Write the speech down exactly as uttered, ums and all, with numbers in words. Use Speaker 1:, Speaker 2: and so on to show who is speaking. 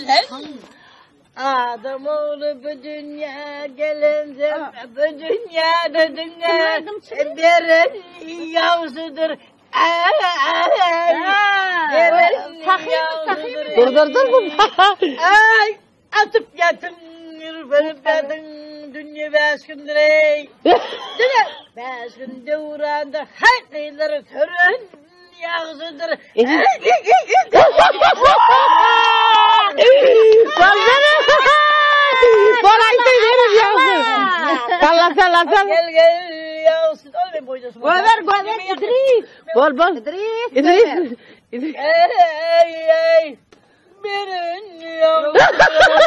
Speaker 1: sen. Adam oğlu bu dünya gelince bu dünyada dünya derin yavzudur.
Speaker 2: Dur dur dur.
Speaker 1: Ay atıp yatın benim yatın dünya beş gündür ey. Beş günde uğrandı her kıyıları törün yavzudur.
Speaker 2: Kolaydı verir yavrum. Salla salla salla.
Speaker 1: Gel gel yavrum. Olmayın boyunca.
Speaker 2: Göver göver İdris. Bol bol. İdris. İdris. İdris.
Speaker 1: Ey ey. Benim yavrum.